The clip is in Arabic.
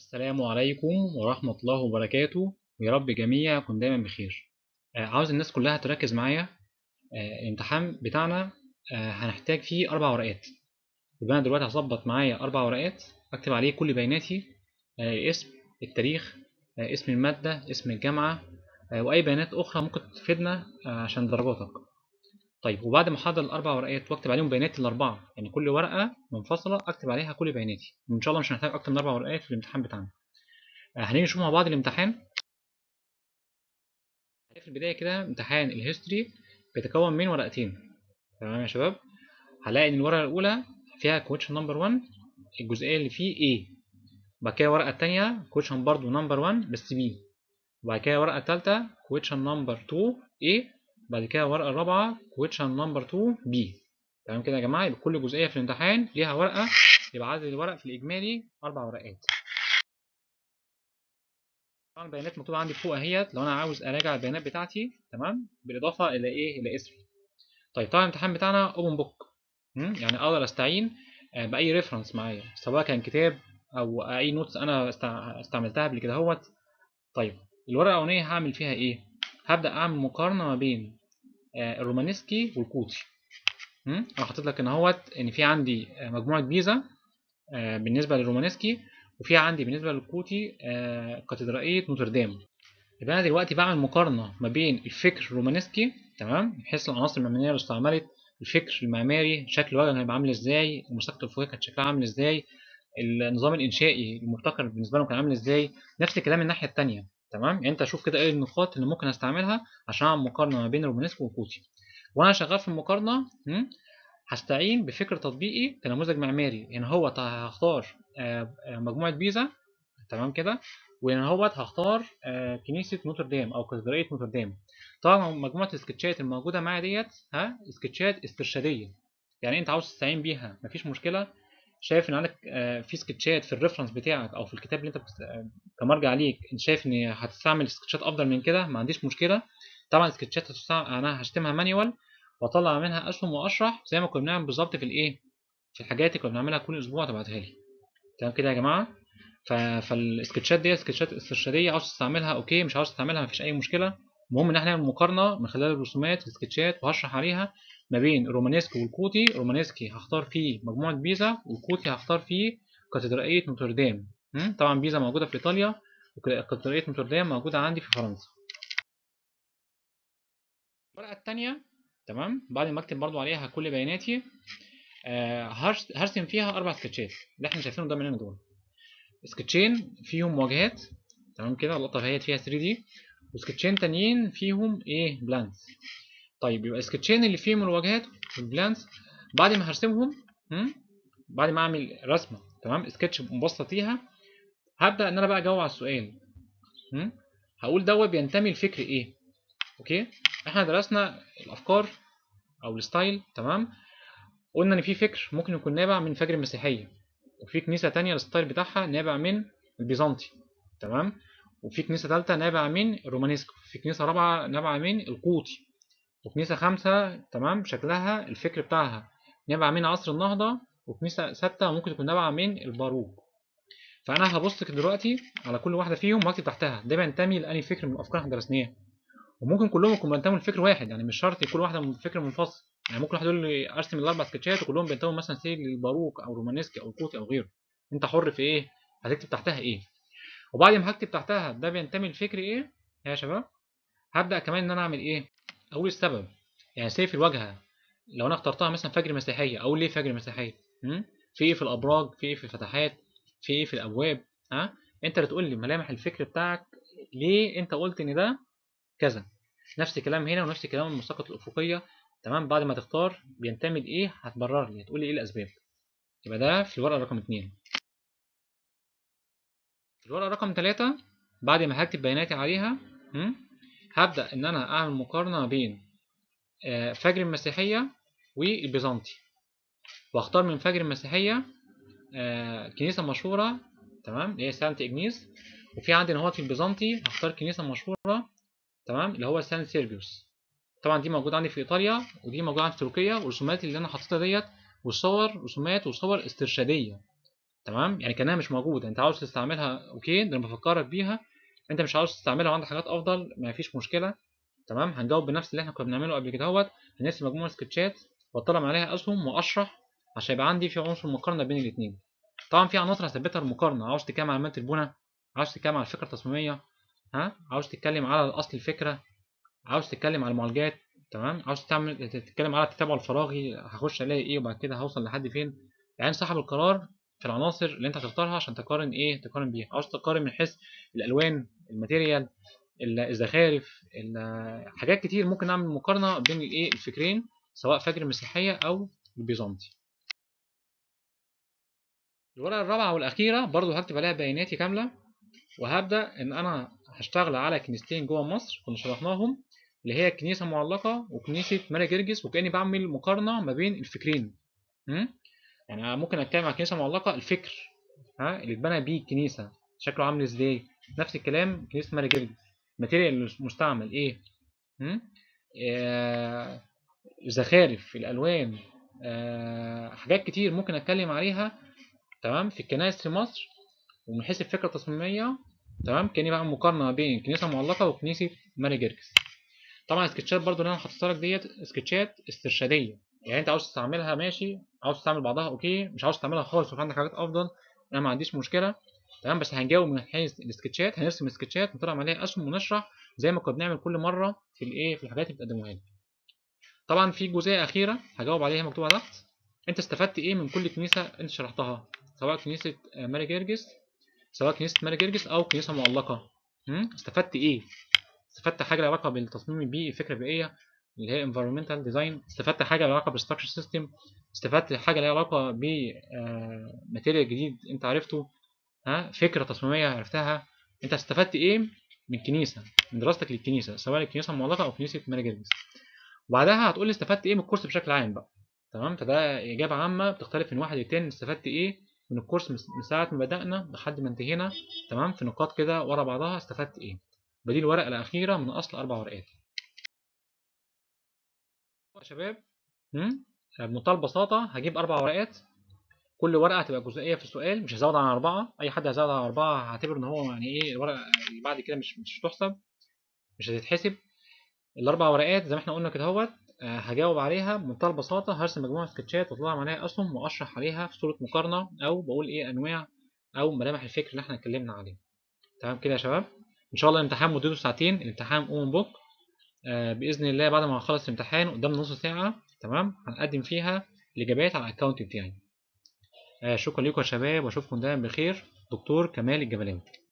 السلام عليكم ورحمة الله وبركاته، ويا رب جميع يكون دايما بخير. عاوز الناس كلها تركز معايا. الامتحان بتاعنا هنحتاج فيه 4 ورقات. يبقى أنا دلوقتي هظبط معايا 4 ورقات أكتب عليه كل بياناتي، الاسم، التاريخ، اسم المادة، اسم الجامعة، وأي بيانات أخرى ممكن تفيدنا عشان درجاتك. طيب، وبعد ما أحضر ال4 ورقات وأكتب عليهم بياناتي ال4، يعني كل ورقة منفصلة أكتب عليها كل بياناتي، وإن شاء الله مش هنحتاج أكتر من 4 ورقات في الامتحان بتاعنا. هنيجي نشوف مع بعض الامتحان. في البداية كده امتحان الهيستوري بيتكون من ورقتين. تمام يا شباب. هلاقي ان الورقة الأولى فيها question number 1، الجزئية اللي فيه A. بعد كده الورقة التانية question برضو number 1 بس B. وبعد كده الورقة التالتة question number 2 A. بعد كده الورقة الرابعة question number 2 B. تمام كده يا جماعة، يبقى كل جزئية في الامتحان ليها ورقة، يبقى عدد الورق في الإجمالي 4 ورقات. طبعا البيانات مكتوبة عندي فوق اهيت لو أنا عاوز أراجع البيانات بتاعتي، تمام، بالإضافة إلى إيه؟ إلى اسمي. طيب، طبعا الامتحان بتاعنا اوبن بوك، يعني اقدر استعين باي ريفرنس معايا، سواء كان كتاب او اي نوتس انا استعملتها قبل كده اهوت. طيب، الورقه الاولانيه هعمل فيها ايه؟ هبدا اعمل مقارنه ما بين الرومانسكي والكوتي. انا حاطط لك ان اهوت ان في عندي مجموعه بيزا بالنسبه للرومانسكي، وفي عندي بالنسبه للكوتي كاتدرائيه نوتردام. يبقى انا دلوقتي بعمل مقارنه ما بين الفكر الرومانسكي، تمام، من حيث العناصر المعماريه اللي استعملت، الفكر المعماري، شكل الواجهه هيبقى عامل ازاي، المساقط الافقيه كانت شكلها عامل ازاي، النظام الانشائي المبتكر بالنسبه لهم كان عامل ازاي. نفس الكلام الناحيه الثانيه. تمام، يعني انت شوف كده ايه النقاط اللي ممكن استعملها عشان اعمل مقارنه ما بين الرومانسكي والكوتي. وانا شغال في المقارنه هستعين بفكر تطبيقي كنموذج معماري. هنا هو هختار مجموعه بيزا، تمام كده، وهنا هوت هختار كنيسة نوتردام أو كاتدرائية نوتردام. طبعا مجموعة السكتشات الموجودة معايا ديت سكتشات استرشادية، يعني أنت عاوز تستعين بيها مفيش مشكلة. شايف إن عندك في سكتشات في الريفرنس بتاعك أو في الكتاب اللي أنت كمرجع ليك، أنت شايف إن هتستعمل سكتشات أفضل من كده، ما عنديش مشكلة. طبعا السكتشات أنا هشتمها مانيوال وأطلع منها أسهم وأشرح زي ما كنا بنعمل بالظبط في الإيه، في الحاجات اللي كنا بنعملها كل أسبوع تبعتها لي. تمام كده يا جماعة. فالسكتشات دي سكتشات استرشاديه، عاوز تستعملها اوكي، مش عاوز تستعملها مفيش اي مشكله. المهم ان احنا نعمل مقارنه من خلال الرسومات السكتشات، وهشرح عليها ما بين الرومانسكي والكوتي. الرومانسكي هختار فيه مجموعه بيزا، والكوتي هختار فيه كاتدرائيه نوتردام. طبعا بيزا موجوده في ايطاليا، وكاتدرائيه نوتردام موجوده عندي في فرنسا. الورقه الثانيه، تمام، بعد ما اكتب برضو عليها كل بياناتي هرسم فيها 4 سكتشات اللي احنا شايفينهم ده مننا دول. سكتشين فيهم واجهات، تمام كده، اللقطه اهيت فيها 3 دي، وسكتشين تانيين فيهم ايه، بلانس. طيب، يبقى السكتشين اللي فيهم الواجهات والبلانس بعد ما هرسمهم، بعد ما اعمل رسمه، تمام، سكتش مبسط ليها، هبدا ان انا بقى اجاوب على السؤال. هقول دوت بينتمي لفكر ايه. اوكي، احنا درسنا الافكار او الستايل، تمام، قلنا ان في فكر ممكن يكون نابع من فجر المسيحيه، وفي كنيسه تانية الستايل بتاعها نابع من البيزنطي، تمام، وفي كنيسه ثالثه نابعه من الرومانيسكو، في كنيسه رابعه نابعه من القوطي، وكنيسه خامسه، تمام، شكلها الفكر بتاعها نابعه من عصر النهضه، وكنيسه سادسه ممكن تكون نابعه من الباروك. فانا هبص دلوقتي على كل واحده فيهم واكتب تحتها ده بينتمي لاني فكر من الافكار اللي احنا درسناها. وممكن كلهم يكونوا بينتموا لفكر واحد، يعني مش شرط كل واحده من فكر منفصل. يعني ممكن واحد يقول لي ارسم ال4 سكتشات وكلهم بينتموا مثلا سي للباروك او رومانسكي او القوطي او غيره. انت حر في ايه هتكتب تحتها ايه. وبعد ما هكتب تحتها ده بينتمي لفكر ايه يا شباب، هبدا كمان ان انا اعمل ايه، اقول السبب. يعني سي في الواجهه لو انا اخترتها مثلا فجر مسيحيه، اقول ليه فجر مسيحيه. في ايه في الابراج، في ايه في الفتحات، في ايه في الابواب. انت اللي تقول لي ملامح الفكر بتاعك، ليه انت قلت ان ده كذا. نفس الكلام هنا ونفس الكلام المساقط الافقيه. تمام، بعد ما تختار بينتمي لايه هتبرر لي، هتقول لي ايه الاسباب. يبقى ده في الورقه رقم 2. في الورقه رقم 3 بعد ما هكتب بياناتي عليها، هبدا ان انا اعمل مقارنه بين فجر المسيحيه والبيزنطي، واختار من فجر المسيحيه كنيسه مشهوره، تمام، اللي هي سانت اجنيس. وفي عندي هو في البيزنطي هختار كنيسه مشهوره، تمام، اللي هو سان سيربيوس. طبعا دي موجوده عندي في ايطاليا، ودي موجوده عندي في تركيا، والرسومات اللي انا حاططها ديت والصور رسومات وصور استرشاديه. تمام، يعني كانها مش موجوده. انت عاوز تستعملها اوكي، ده انا بفكرك بيها. انت مش عاوز تستعملها وعندك حاجات افضل، ما فيش مشكله. تمام، هنجاوب بنفس اللي احنا كنا بنعمله قبل كده اهوت. هنرسم مجموعه سكتشات واطلع عليها اسهم واشرح، عشان يبقى عندي في عنصر مقارنه بين الاثنين. طبعا في عناصر هثبتها المقارنه. عاوز تتكلم على علامات البناء، عاوز تتكلم على الفكره التصميميه، عاوز تتكلم على اصل الفكره، عاوز تتكلم على المعالجات، تمام، عاوز تتكلم على التتابع الفراغي، هخش الاقي ايه وبعد كده هوصل لحد فين. يعني صاحب القرار في العناصر اللي انت هتختارها عشان تقارن ايه، تقارن بيها. عاوز تقارن من حيث الالوان، الماتيريال، الزخارف، حاجات كتير ممكن نعمل مقارنه بين الايه الفكرين، سواء فجر المسيحيه او البيزنطي. الورقه الرابعه والاخيره برضو هكتب عليها بياناتي كامله، وهبدا ان انا هشتغل على كنيستين جوه مصر كنا شرحناهم، اللي هي كنيسه معلقه وكنيسه ماري جرجس، وكاني بعمل مقارنه ما بين الفكرين. م? يعني ممكن اتكلم عن كنيسه معلقه، الفكر اللي اتبنى بيه الكنيسه شكله عامل ازاي. نفس الكلام كنيسه ماري جرجس، الماتيريال المستعمل ايه. م? آه، زخارف، الالوان، حاجات كتير ممكن اتكلم عليها. تمام، في الكنائس في مصر، ومن حيث الفكره التصميميه. تمام، كاني بعمل مقارنه بين كنيسه معلقه وكنيسه ماري جرجس. طبعا السكتشات برضو اللي انا حاططها لك ديت سكتشات استرشاديه، يعني انت عاوز تستعملها ماشي، عاوز تستعمل بعضها اوكي، مش عاوز تعملها خالص وعندك حاجات افضل، انا ما عنديش مشكله. تمام، بس هنجاوب من حيث السكتشات، هنرسم سكتشات نطلع عليها اسهم ونشرح زي ما كنا بنعمل كل مره في الايه، في الحاجات اللي بتقدموها لي. طبعا في جزئيه اخيره هجاوب عليها مكتوبه تحت. انت استفدت ايه من كل كنيسه انت شرحتها، سواء كنيسه ماري جرجس، سواء كنيسه ماري جرجس او كنيسه معلقه. استفدت ايه؟ استفدت حاجه لها علاقه بالتصميم البيئي، الفكره البيئيه اللي هي environmental design، استفدت حاجه لها علاقه بالستراكشر سيستم، استفدت حاجه لها علاقه ب ماتيريال جديد انت عرفته، فكره تصميميه عرفتها. انت استفدت ايه من كنيسه، من دراستك للكنيسه، سواء الكنيسه المعلقه او كنيسه ماري جرجس. وبعدها هتقول لي استفدت ايه من الكورس بشكل عام بقى. تمام، فده اجابه عامه بتختلف من واحد للتاني. استفدت ايه من الكورس من ساعه ما بدانا لحد ما انتهينا. تمام، في نقاط كده ورا بعضها استفدت ايه. ودي الورقه الاخيره من اصل 4 ورقات يا شباب. بمنتهى البساطه هجيب 4 ورقات، كل ورقه هتبقى جزئيه في السؤال، مش هزود عن 4. اي حد هيزود عن 4 هعتبر ان هو يعني ايه الورقه اللي بعد كده مش هتحسب، مش هتتحسب. ال4 ورقات زي ما احنا قلنا كده اهوت، هجاوب عليها بمنتهى البساطة. هرسم مجموعة سكتشات واطلع عليها أسهم وأشرح عليها في صورة مقارنة، أو بقول إيه أنواع أو ملامح الفكر اللي احنا اتكلمنا عليه. تمام كده يا شباب. إن شاء الله الامتحان مدته ساعتين، الامتحان أوبن بوك. بإذن الله بعد ما نخلص الامتحان قدامنا نص ساعة، تمام، هنقدم فيها الإجابات على الأكونت بتاعي. شكرا لكم يا شباب، وأشوفكم دايما بخير. دكتور كمال الجبلاني.